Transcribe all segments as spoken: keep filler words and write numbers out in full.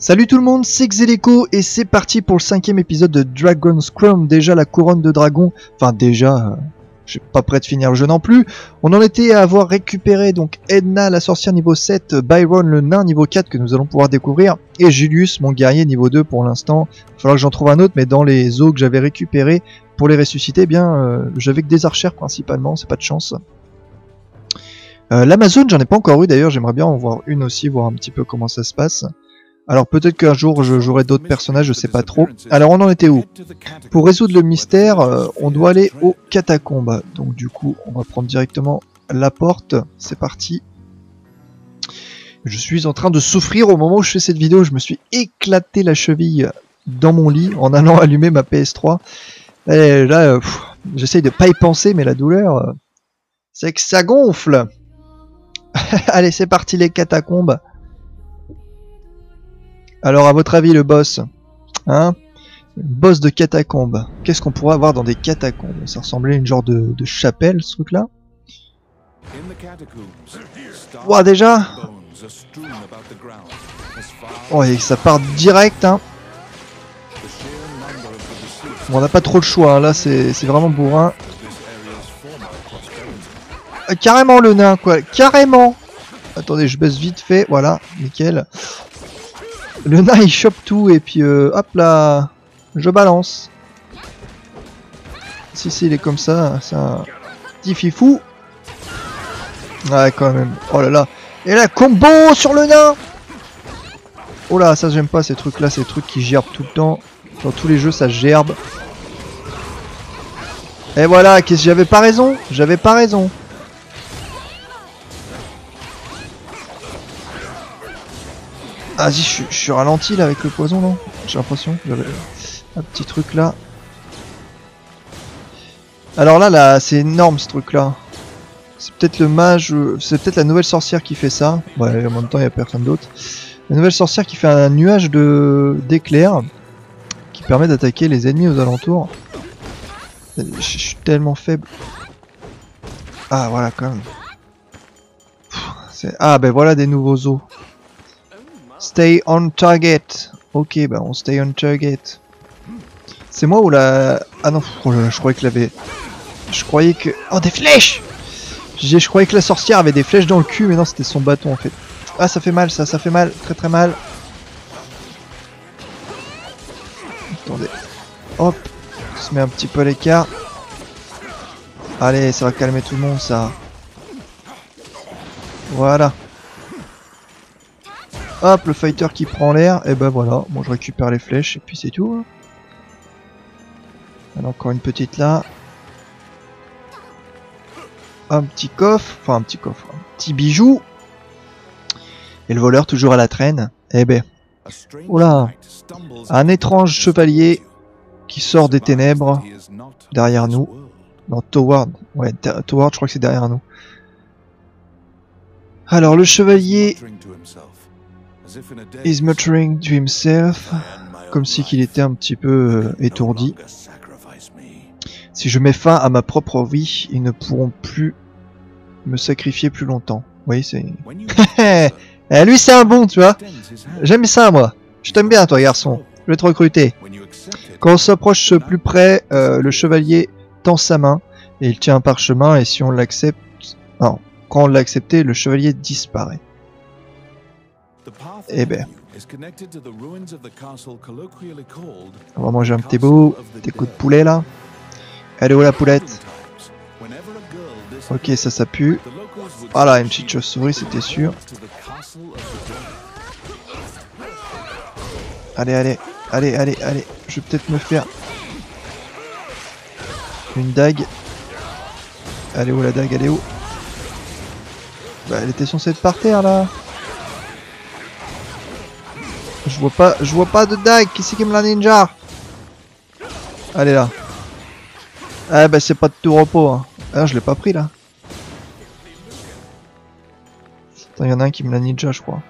Salut tout le monde, c'est Xeleco et c'est parti pour le cinquième épisode de Dragon's Crown. Déjà la couronne de dragon, enfin déjà, euh, je suis pas prêt de finir le jeu non plus. On en était à avoir récupéré donc Edna la sorcière niveau sept, Byron le nain niveau quatre que nous allons pouvoir découvrir, et Julius mon guerrier niveau deux pour l'instant. Il va falloir que j'en trouve un autre, mais dans les os que j'avais récupérés pour les ressusciter, eh bien euh, j'avais que des archères principalement, c'est pas de chance. Euh, L'Amazon j'en ai pas encore eu d'ailleurs, j'aimerais bien en voir une aussi, voir un petit peu comment ça se passe. Alors peut-être qu'un jour je jouerai d'autres personnages, je sais pas trop. Alors on en était où? Pour résoudre le mystère, euh, on doit aller aux catacombes. Donc du coup, on va prendre directement la porte. C'est parti. Je suis en train de souffrir au moment où je fais cette vidéo. Je me suis éclaté la cheville dans mon lit en allant allumer ma P S trois. Et là, euh, j'essaye de pas y penser, mais la douleur, euh, c'est que ça gonfle. Allez, c'est parti les catacombes. Alors à votre avis le boss, hein, boss de catacombes, qu'est-ce qu'on pourrait avoir dans des catacombes? Ça ressemblait à une genre de, de chapelle ce truc là. Ouah déjà. Oh et ça part direct hein. Bon, on n'a pas trop le choix, hein. Là c'est vraiment bourrin. Ah, carrément le nain quoi, carrément. Attendez je baisse vite fait, voilà, nickel. Le nain il chope tout et puis euh, hop là, je balance. Si si il est comme ça, c'est un petit fifou. Ouais quand même, oh là là. Et là combo sur le nain. Oh là ça j'aime pas ces trucs là, ces trucs qui gerbent tout le temps. Dans tous les jeux ça gerbe. Et voilà, qu'est-ce que j'avais pas raison, j'avais pas raison. Ah si, je, je suis ralenti là avec le poison non? J'ai l'impression, j'avais un petit truc là. Alors là, là c'est énorme ce truc là. C'est peut-être le mage, c'est peut-être la nouvelle sorcière qui fait ça. Ouais, en même temps il n'y a personne d'autre. La nouvelle sorcière qui fait un nuage de d'éclairs qui permet d'attaquer les ennemis aux alentours. Je, je suis tellement faible. Ah voilà quand même. Ah ben voilà des nouveaux os. Stay on target. Ok, bah on stay on target. C'est moi ou la... Ah non, oh là là, je croyais que l'avait... Je croyais que... Oh, des flèches. Je croyais que la sorcière avait des flèches dans le cul, mais non, c'était son bâton en fait. Ah, ça fait mal, ça, ça fait mal. Très très mal. Attendez. Hop. On se met un petit peu à l'écart. Allez, ça va calmer tout le monde, ça. Voilà. Hop, le fighter qui prend l'air, et ben voilà, bon je récupère les flèches et puis c'est tout. Hein. Alors encore une petite là. Un petit coffre, enfin un petit coffre, un petit bijou. Et le voleur toujours à la traîne. Eh ben, oula, un étrange chevalier qui sort des ténèbres derrière nous. Non, Toward, ouais, Toward je crois que c'est derrière nous. Alors le chevalier... is muttering to himself, comme si qu'il était un petit peu euh, étourdi. Si je mets fin à ma propre vie, ils ne pourront plus me sacrifier plus longtemps. Oui, c'est... eh, lui c'est un bon, tu vois. J'aime ça moi. Je t'aime bien toi garçon. Je vais te recruter. Quand on s'approche plus près, euh, le chevalier tend sa main et il tient un parchemin et si on l'accepte... Non, quand on l'a accepté, le chevalier disparaît. Eh ben, on va manger un petit bout, des coups de poulet là. Elle est où la poulette? Ok, ça, ça pue. Ah là, une petite chauve-souris, c'était sûr. Allez, allez, allez, allez, allez. Je vais peut-être me faire une dague. Elle est où la dague? Elle est où? Bah, elle était censée être par terre là. Je vois pas, je vois pas de dague. Qui c'est qui me la ninja? Allez là. Ah bah c'est pas de tout repos. Hein. Ah je l'ai pas pris là. Attends, y en a un qui me la ninja je crois.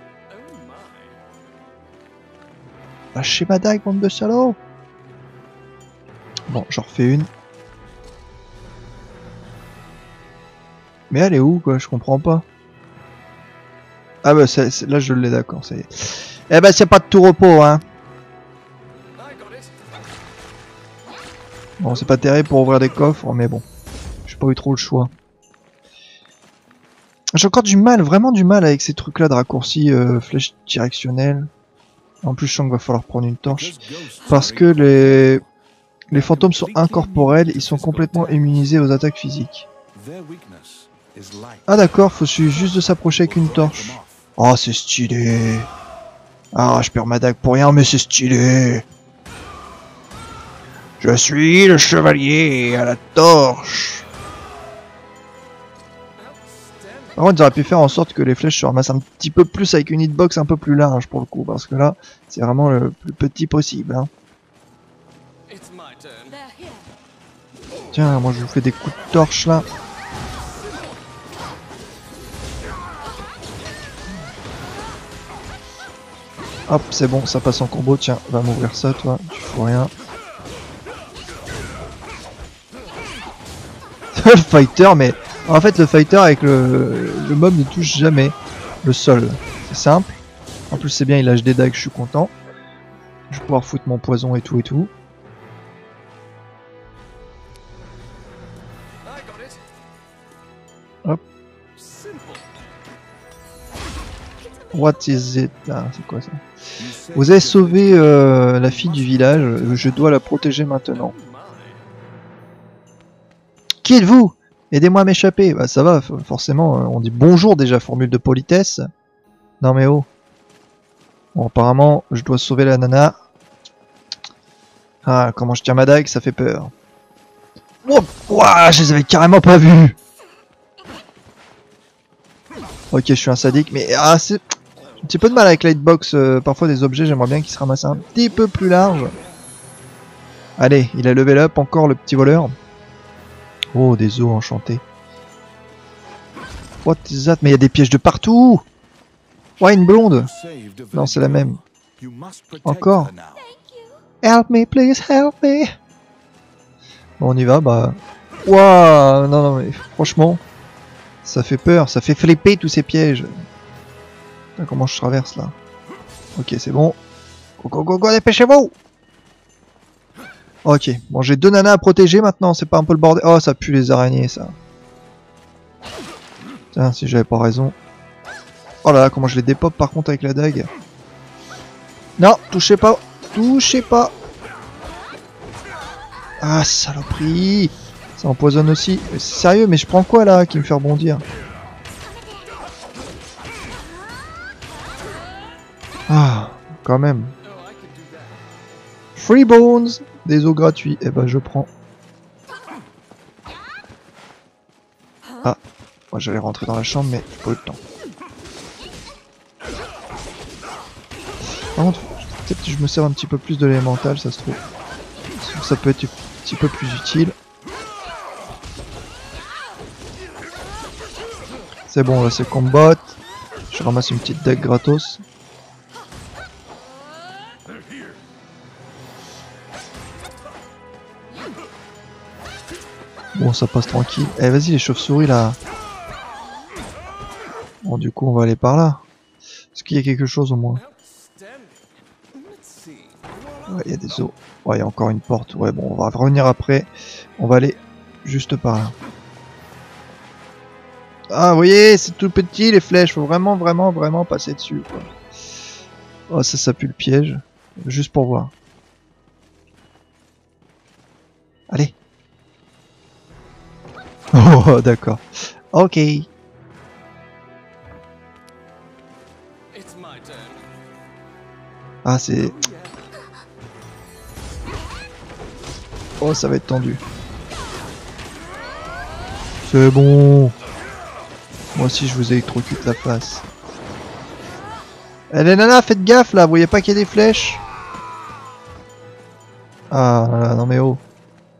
Lâchez ma dague bande de salauds. Bon j'en refais une. Mais elle est où quoi? Je comprends pas. Ah bah c'est, c'est, là je l'ai d'accord, ça y est. Eh ben c'est pas de tout repos hein. Bon c'est pas terrible pour ouvrir des coffres mais bon. J'ai pas eu trop le choix. J'ai encore du mal, vraiment du mal avec ces trucs là de raccourcis euh, flèche directionnelle. En plus je sens qu'il va falloir prendre une torche. Parce que les... les fantômes sont incorporels, ils sont complètement immunisés aux attaques physiques. Ah d'accord, faut juste de s'approcher avec une torche. Oh c'est stylé. Ah je perds ma dague pour rien mais c'est stylé. Je suis le chevalier à la torche. Par contre, ils auraient pu faire en sorte que les flèches se ramassent un petit peu plus avec une hitbox un peu plus large pour le coup, parce que là, c'est vraiment le plus petit possible. Hein. Tiens, moi je vous fais des coups de torche là. Hop, c'est bon, ça passe en combo. Tiens, va m'ouvrir ça, toi. Tu fous rien. Le fighter, mais en fait, le fighter avec le, le mob ne touche jamais le sol. C'est simple. En plus, c'est bien, il lâche des dagues, je suis content. Je vais pouvoir foutre mon poison et tout et tout. Hop. What is it? Ah, c'est quoi ça? Vous avez sauvé euh, la fille du village. Je dois la protéger maintenant. Qui êtes-vous? Aidez-moi à m'échapper. Bah ça va, forcément, on dit bonjour déjà, formule de politesse. Non mais oh. Bon, apparemment, je dois sauver la nana. Ah, comment je tiens ma dague, ça fait peur. Wow, wow, je les avais carrément pas vus. Ok, je suis un sadique, mais ah, c'est un petit peu de mal avec la hitbox. Euh, parfois, des objets, j'aimerais bien qu'ils se ramassent un petit peu plus large. Allez, il a level up encore le petit voleur. Oh, des os enchantés. What is that? Mais il y a des pièges de partout. Ouais, une blonde. Non, c'est la même. Encore. Help me, please, help me. Bon, on y va, bah... Waouh, non, non, mais franchement, ça fait peur, ça fait flipper tous ces pièges. Putain, comment je traverse, là? Ok, c'est bon. Go, go, go, go, dépêchez-vous. Ok, bon, j'ai deux nanas à protéger maintenant, c'est pas un peu le bordel? Oh, ça pue les araignées, ça. Tiens, si j'avais pas raison. Oh là là, comment je les dépop par contre avec la dague. Non, touchez pas. Touchez pas. Ah, saloperie. Ça empoisonne aussi. C'est sérieux, mais je prends quoi là qui me fait rebondir? Ah, quand même. Free bones. Des os gratuits. Eh ben, je prends. Ah, moi j'allais rentrer dans la chambre, mais pas eu le temps. Par contre, peut-être que je me sers un petit peu plus de l'élémental, ça se trouve. Ça peut être un petit peu plus utile. C'est bon, là c'est combat. Je ramasse une petite dague gratos. Bon, ça passe tranquille. Eh, vas-y, les chauves-souris là. Bon, du coup, on va aller par là. Est-ce qu'il y a quelque chose au moins? Ouais, il y a des os. Ouais, il y a encore une porte. Ouais, bon, on va revenir après. On va aller juste par là. Ah, vous voyez, c'est tout petit les flèches. Faut vraiment, vraiment, vraiment passer dessus, quoi. Oh, ça, ça pue le piège. Juste pour voir. Allez. Oh, d'accord. Ok. Ah, c'est... Oh, ça va être tendu. C'est bon. Moi aussi, je vous électrocute la face. Eh les nanas, faites gaffe là, vous voyez pas qu'il y a des flèches? Ah là, non mais oh.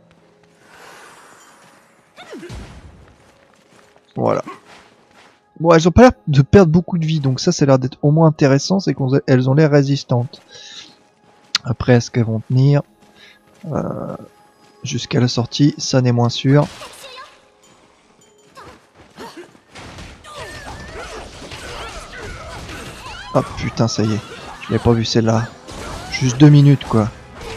Voilà. Bon, elles ont pas l'air de perdre beaucoup de vie, donc ça, ça a l'air d'être au moins intéressant, c'est qu'elles ont l'air résistantes. Après, est-ce qu'elles vont tenir euh, jusqu'à la sortie? Ça n'est moins sûr. Ah putain, ça y est. J'avais pas vu celle-là. Juste deux minutes quoi.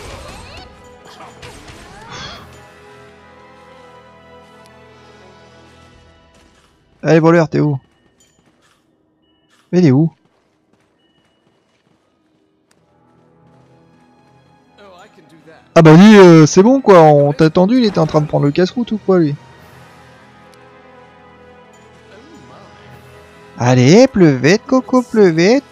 Allez voleur, t'es où? Mais il est où? Ah bah lui, euh, c'est bon quoi, on t'a attendu, il était en train de prendre le casse-route ou quoi lui? Allez, pleuvette, Coco, pleuvette.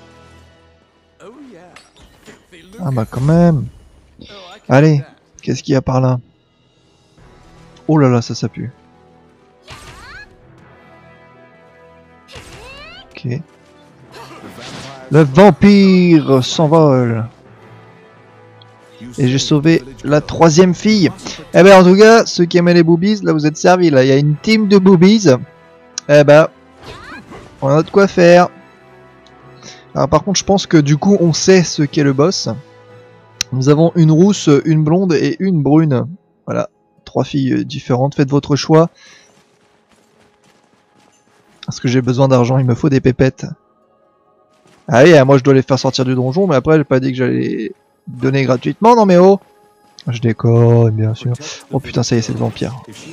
Ah bah quand même. Allez, qu'est-ce qu'il y a par là? Oh là là, ça ça pue. Ok. Le vampire s'envole. Et j'ai sauvé la troisième fille. Eh ben en tout cas, ceux qui aimaient les boobies, là vous êtes servis. Là, il y a une team de boobies. Eh ben, on a de quoi faire. Alors par contre, je pense que du coup, on sait ce qu'est le boss. Nous avons une rousse, une blonde et une brune. Voilà, trois filles différentes. Faites votre choix. Parce que j'ai besoin d'argent, il me faut des pépettes. Ah oui, moi je dois les faire sortir du donjon, mais après j'ai pas dit que j'allais les donner gratuitement, non mais oh. Je déconne, bien sûr. Oh putain, ça y est, c'est le vampire.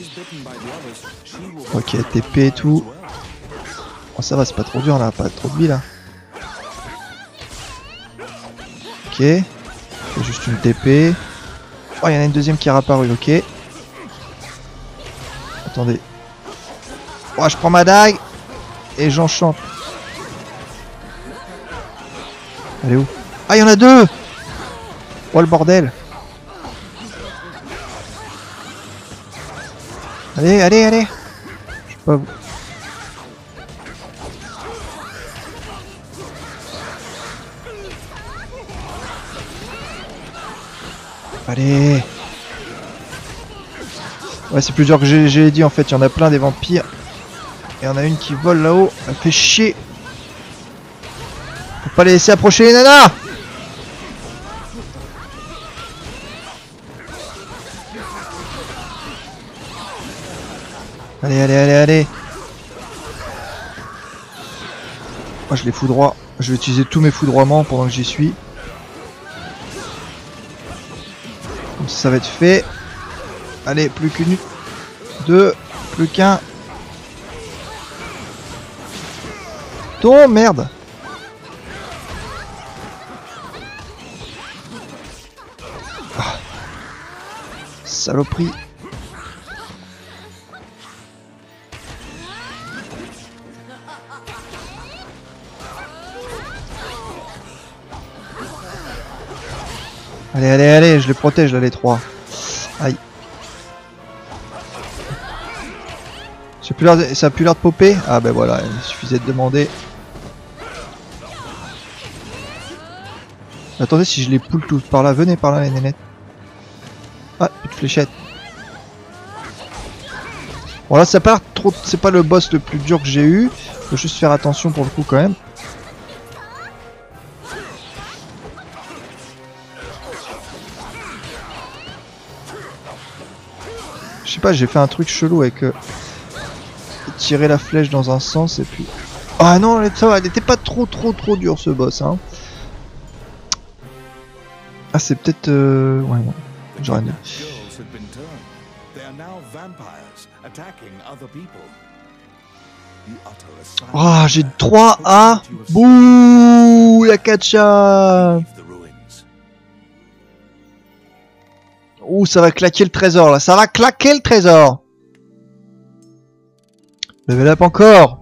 Ok, T P et tout. Oh ça va, c'est pas trop dur là, pas trop de vie là. Ok. C'est juste une T P. Oh, il y en a une deuxième qui est apparue, ok. Attendez. Oh, je prends ma dague. Et j'enchante. Elle est où? Ah, il y en a deux! Oh le bordel! Allez, allez, allez! Je sais pas. Allez! Ouais, c'est plus dur que j'ai dit en fait. Il y en a plein des vampires. Et il y en a une qui vole là-haut. Elle fait chier. Faut pas les laisser approcher les nanas! Allez, allez, allez, allez! Moi je les foudroie. Je vais utiliser tous mes foudroiements pendant que j'y suis. Comme ça, ça va être fait. Allez, plus qu'une. Deux. Plus qu'un. Ton merde! Ah. Saloperie! Allez, allez, allez, je les protège là, les trois. Aïe. Plus de... Ça a plus l'air de popper. Ah ben voilà, il suffisait de demander. Attendez, si je les poule tous par là, venez par là les nénettes. Ah, plus de fléchettes. Bon là, ça a pas l'air trop... C'est pas le boss le plus dur que j'ai eu. Faut juste faire attention pour le coup quand même. Je sais pas, j'ai fait un truc chelou avec... Euh... tirer la flèche dans un sens et puis... Ah non, ça va, elle était pas trop trop trop dur ce boss hein. Ah c'est peut-être... Euh... Ouais non, j'aurais dit. Oh j'ai trois A. Bouh la Kacha. Ouh ça va claquer le trésor là, ça va claquer le trésor. Level up encore.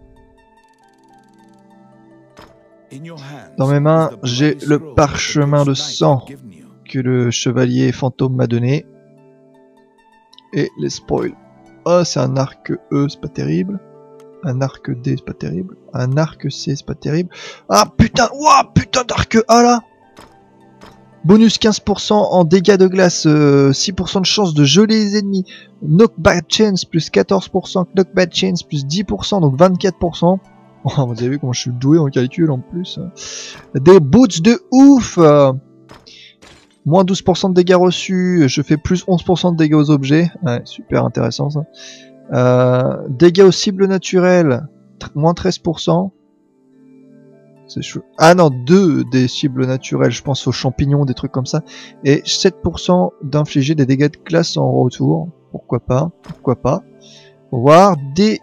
Dans mes mains, j'ai le parchemin de sang que le chevalier fantôme m'a donné. Et les spoils. Oh, c'est un arc E, c'est pas terrible. Un arc D, c'est pas terrible. Un arc C, c'est pas terrible. Ah putain, ouah, putain d'arc A là. Bonus quinze pour cent en dégâts de glace, euh, six pour cent de chance de geler les ennemis. Knockback chance plus quatorze pour cent, knockback chance plus dix pour cent, donc vingt-quatre pour cent. Oh, vous avez vu comment je suis doué en calcul en plus. Des boots de ouf. Moins douze pour cent de dégâts reçus, je fais plus onze pour cent de dégâts aux objets. Ouais, super intéressant ça. Euh, dégâts aux cibles naturelles, moins treize pour cent. C'est chaud. Ah non, deux des cibles naturelles, je pense aux champignons, des trucs comme ça. Et sept pour cent d'infliger des dégâts de classe en retour. Pourquoi pas, pourquoi pas. On va voir des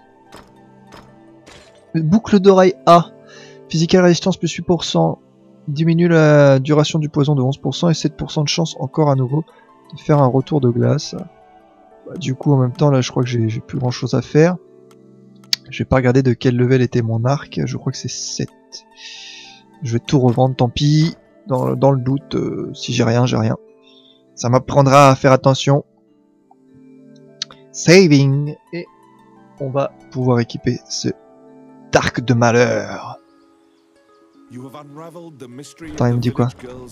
boucles d'oreille A. Physical résistance plus huit pour cent. Diminue la duration du poison de onze pour cent et sept pour cent de chance encore à nouveau de faire un retour de glace. Bah, du coup en même temps là je crois que j'ai plus grand chose à faire. Je vais pas regarder de quel level était mon arc, je crois que c'est sept. Je vais tout revendre, tant pis. Dans, dans le doute, euh, si j'ai rien, j'ai rien. Ça m'apprendra à faire attention. Saving. Et on va pouvoir équiper ce arc de malheur. Attends, il me dit quoi?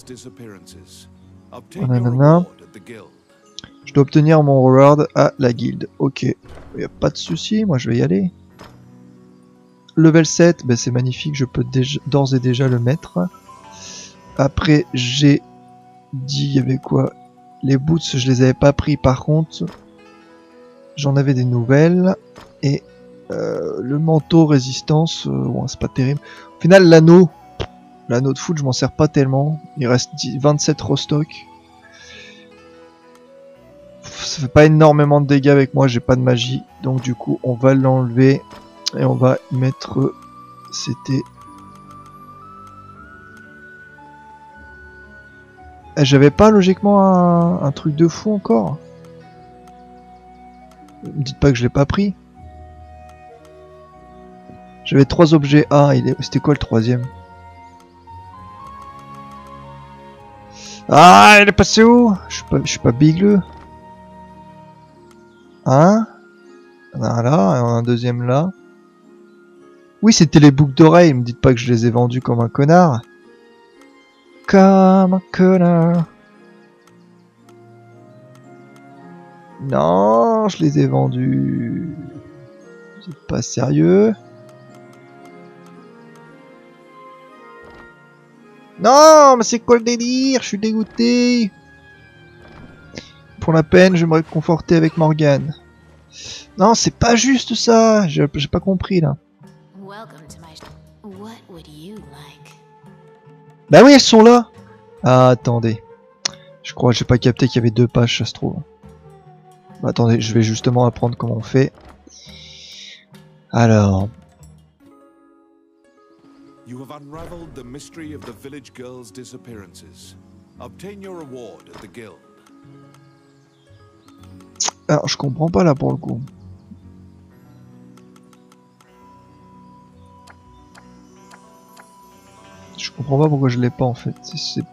Oh, nanana. Je dois obtenir mon reward à la guilde. Ok. Il n'y a pas de souci, moi je vais y aller. Level sept, ben c'est magnifique, je peux d'ores et déjà le mettre. Après, j'ai dit, il y avait quoi? Les boots, je les avais pas pris par contre. J'en avais des nouvelles. Et euh, le manteau résistance, euh, bon, c'est pas terrible. Au final, l'anneau, l'anneau de foot, je m'en sers pas tellement. Il reste vingt-sept restock. Ça fait pas énormément de dégâts avec moi, j'ai pas de magie. Donc du coup, on va l'enlever. Et on va mettre... C'était... J'avais pas logiquement un, un truc de fou encore. Me dites pas que je l'ai pas pris. J'avais trois objets A, il est... c'était quoi le troisième? Ah, il est passé où? Je suis pas, je suis pas bigleux. Hein? Voilà, un deuxième là. Oui, c'était les boucles d'oreilles, me dites pas que je les ai vendus comme un connard. Comme un connard. Non, je les ai vendus. Vous êtes pas sérieux? Non, mais c'est quoi le délire? Je suis dégoûté. Pour la peine, je vais me réconforter avec Morgane. Non, c'est pas juste ça. J'ai pas compris là. Bah oui, elles sont là. Ah, attendez. Je crois que j'ai pas capté qu'il y avait deux pages, ça se trouve. Bah, attendez, je vais justement apprendre comment on fait. Alors. You have unraveled the mystery of the village girls' disappearances. Obtain your reward at the guild. Alors, je comprends pas là pour le coup. Je comprends pas pourquoi je l'ai pas en fait. C'est...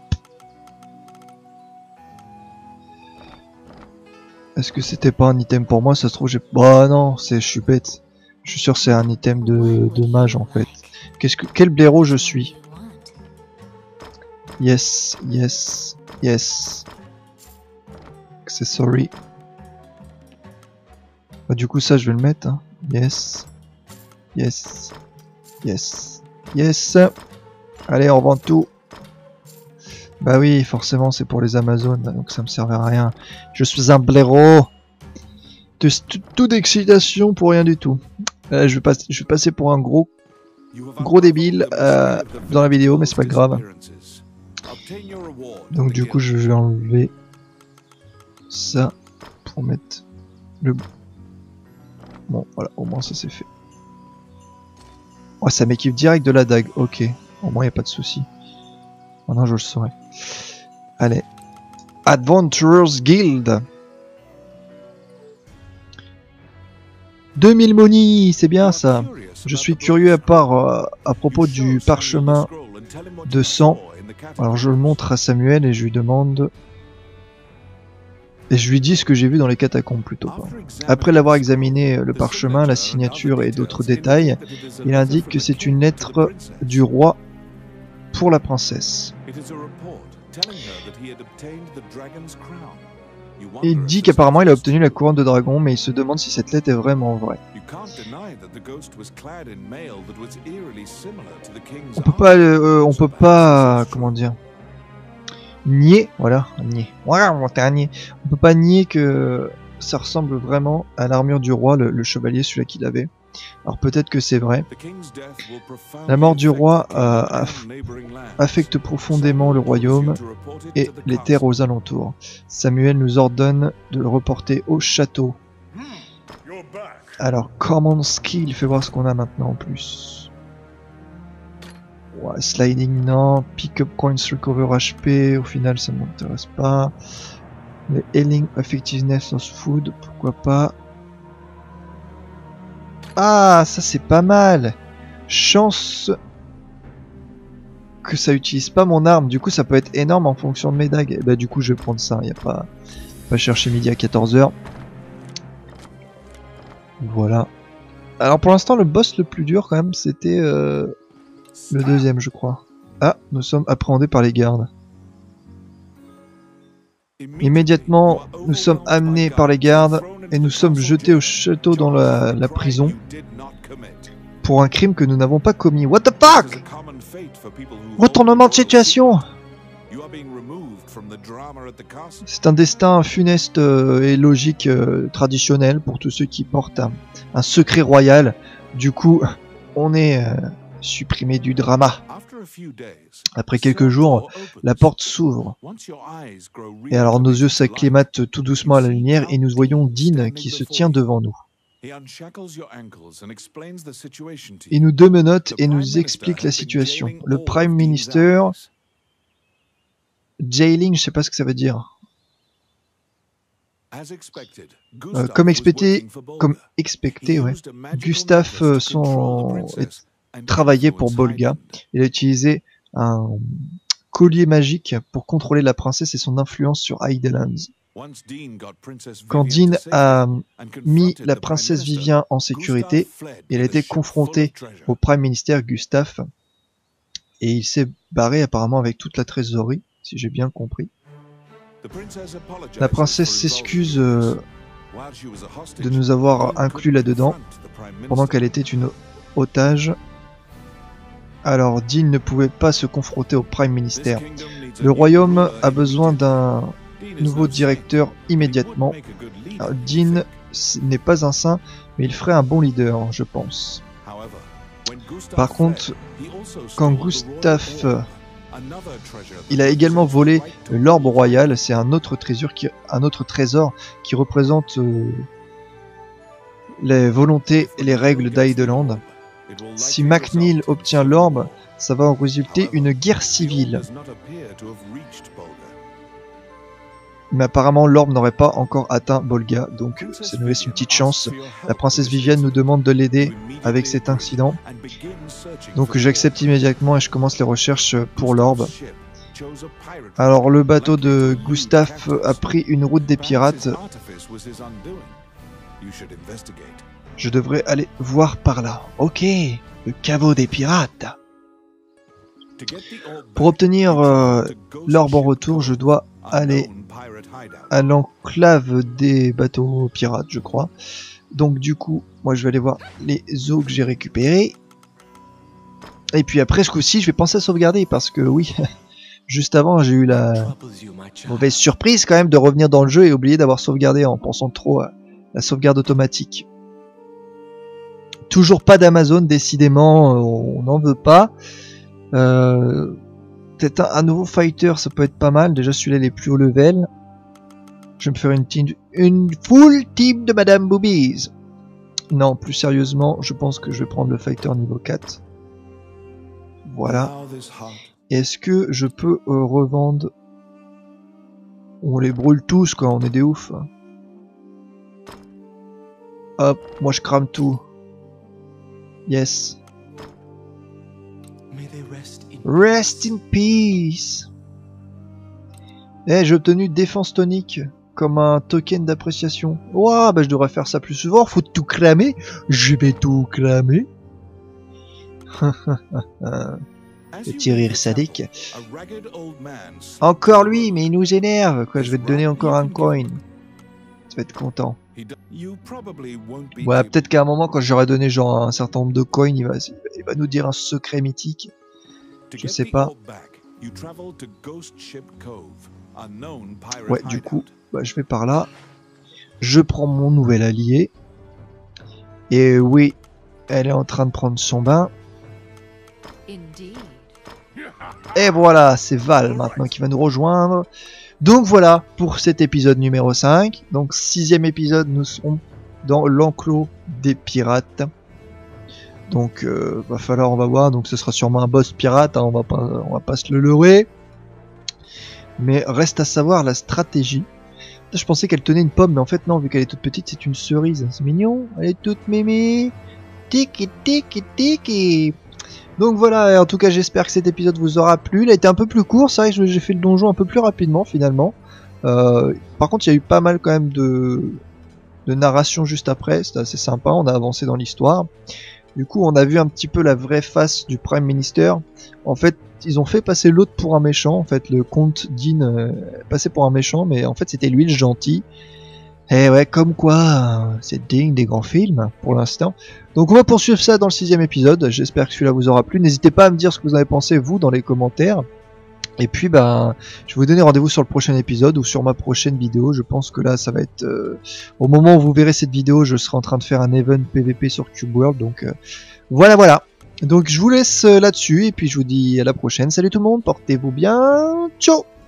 Est-ce que c'était pas un item pour moi? Ça se trouve j'ai... Bah non, c'est... je suis bête. Je suis sûr que c'est un item de... de mage en fait. Qu'est-ce que... Quel blaireau je suis? Yes, yes, yes. Accessory. Bah du coup ça je vais le mettre. Hein. Yes. Yes. Yes. Yes. Allez, on revend tout. Bah oui, forcément, c'est pour les Amazones, donc ça me servait à rien. Je suis un blaireau. Tout d'excitation pour rien du tout. Euh, je, vais passer, je vais passer pour un gros, gros débile euh, dans la vidéo, mais c'est pas grave. Donc du coup, je vais enlever ça pour mettre le... Bon, voilà, au moins ça c'est fait. Oh, ça m'équipe direct de la dague, ok. Au moins, il n'y a pas de souci. Maintenant, je le saurai. Allez. Adventurers Guild. deux mille monies, c'est bien ça. Je suis curieux à part euh, à propos du parchemin de sang. Alors, je le montre à Samuel et je lui demande... Et je lui dis ce que j'ai vu dans les catacombes plutôt. Quoi. Après l'avoir examiné le parchemin, la signature et d'autres détails, il indique que c'est une lettre du roi pour la princesse. Il dit qu'apparemment il a obtenu la couronne de dragon, mais il se demande si cette lettre est vraiment vraie. On peut pas, euh, on peut pas, comment dire, nier, voilà, nier. Voilà, on va nier. On peut pas nier que ça ressemble vraiment à l'armure du roi, le, le chevalier, celui-là qu'il avait. Alors peut-être que c'est vrai. La mort du roi euh, aff affecte profondément le royaume et les terres aux alentours. Samuel nous ordonne de le reporter au château. Alors, Common Skill, fais voir ce qu'on a maintenant en plus. Ouais, sliding, non. Pick up coins, recover H P, au final ça m'intéresse pas. Le healing, effectiveness of food, pourquoi pas. Ah, ça c'est pas mal. Chance que ça utilise pas mon arme, du coup ça peut être énorme en fonction de mes dagues. Et bah du coup je vais prendre ça, y a pas, pas chercher midi à quatorze heures. Voilà. Alors pour l'instant le boss le plus dur quand même c'était euh, le deuxième je crois. Ah, nous sommes appréhendés par les gardes. Immédiatement nous sommes amenés par les gardes et nous sommes jetés au château dans la, la prison pour un crime que nous n'avons pas commis. What the fuck? Retournement de situation. C'est un destin funeste euh, et logique euh, traditionnel pour tous ceux qui portent un, un secret royal. Du coup, on est euh, supprimé du drama. Après quelques jours, la porte s'ouvre. Et alors nos yeux s'acclimatent tout doucement à la lumière et nous voyons Dean qui se tient devant nous. Il nous démenote et nous explique la situation. Le Prime Minister... Jailing, je sais pas ce que ça veut dire. Euh, comme expecté, comme expecté, ouais. Gustave euh, son... est... travaillait pour Bolga. Il a utilisé un collier magique pour contrôler la princesse et son influence sur Highlands. Quand Dean a mis la princesse Vivien en sécurité, il a été confronté au Prime Minister Gustave et il s'est barré apparemment avec toute la trésorerie, si j'ai bien compris. La princesse s'excuse euh, de nous avoir inclus là-dedans pendant qu'elle était une otage. Alors Dean ne pouvait pas se confronter au Prime Minister. Le royaume a besoin d'un nouveau directeur immédiatement. Alors, Dean n'est pas un saint, mais il ferait un bon leader, je pense. Par contre, quand Gustave... Il a également volé l'orbe royal, c'est un autre trésor qui, un autre trésor qui représente euh, les volontés et les règles d'Highland. Si McNeil obtient l'orbe, ça va en résulter une guerre civile. Mais apparemment l'orbe n'aurait pas encore atteint Bolga, donc ça nous laisse une petite chance. La princesse Vivienne nous demande de l'aider avec cet incident. Donc j'accepte immédiatement et je commence les recherches pour l'orbe. Alors le bateau de Gustave a pris une route des pirates. Je devrais aller voir par là. Ok, le caveau des pirates. Pour obtenir euh, l'orbe en retour, je dois aller à l'enclave des bateaux pirates, je crois. Donc du coup, moi je vais aller voir les os que j'ai récupérés. Et puis après ce coup-ci, je vais penser à sauvegarder parce que oui, juste avant j'ai eu la mauvaise surprise quand même de revenir dans le jeu et oublier d'avoir sauvegardé en pensant trop à la sauvegarde automatique. Toujours pas d'Amazon, décidément, on n'en veut pas. Euh, Peut-être un, un nouveau fighter, ça peut être pas mal. Déjà celui-là il est plus haut level. Je vais me faire une team, une full team de Madame Boobies. Non, plus sérieusement, je pense que je vais prendre le fighter niveau quatre. Voilà. Est-ce que je peux euh, revendre? On les brûle tous quoi, on est des oufs. Hop, moi je crame tout. Yes. Rest in peace. Eh, j'ai obtenu défense tonique comme un token d'appréciation. Ouah, bah je devrais faire ça plus souvent. Faut tout cramer. Je vais tout cramer. Petit rire sadique. Encore lui, mais il nous énerve. Quoi, je vais te donner encore un coin. Tu vas être content. Ouais, peut-être qu'à un moment, quand j'aurai donné genre un certain nombre de coins, il va, il va nous dire un secret mythique. Je sais pas. Ouais, du coup, bah, je vais par là. Je prends mon nouvel allié. Et oui, Elle est en train de prendre son bain. Et voilà, c'est Val maintenant qui va nous rejoindre. Donc voilà pour cet épisode numéro cinq. Donc sixième épisode, nous serons dans l'enclos des pirates. Donc euh, va falloir, on va voir. Donc ce sera sûrement un boss pirate, hein, on va pas, on va pas se le leurrer. Mais reste à savoir la stratégie. Je pensais qu'elle tenait une pomme, mais en fait non, vu qu'elle est toute petite, c'est une cerise. C'est mignon, elle est toute mémé. Tiki tiki tiki. Donc voilà, en tout cas j'espère que cet épisode vous aura plu. Il a été un peu plus court, c'est vrai que j'ai fait le donjon un peu plus rapidement finalement. Euh, par contre il y a eu pas mal quand même de, de narration juste après, c'était assez sympa, on a avancé dans l'histoire. Du coup on a vu un petit peu la vraie face du Prime Minister. En fait ils ont fait passer l'autre pour un méchant, en fait le comte Dean euh, passait pour un méchant, mais en fait c'était lui le gentil. Et ouais, comme quoi, c'est digne des grands films, pour l'instant. Donc on va poursuivre ça dans le sixième épisode, j'espère que celui-là vous aura plu. N'hésitez pas à me dire ce que vous en avez pensé, vous, dans les commentaires. Et puis, ben, je vais vous donner rendez-vous sur le prochain épisode, ou sur ma prochaine vidéo. Je pense que là, ça va être... Euh, au moment où vous verrez cette vidéo, je serai en train de faire un event P V P sur Cube World, donc... Euh, voilà, voilà. Donc je vous laisse là-dessus, et puis je vous dis à la prochaine. Salut tout le monde, portez-vous bien, ciao.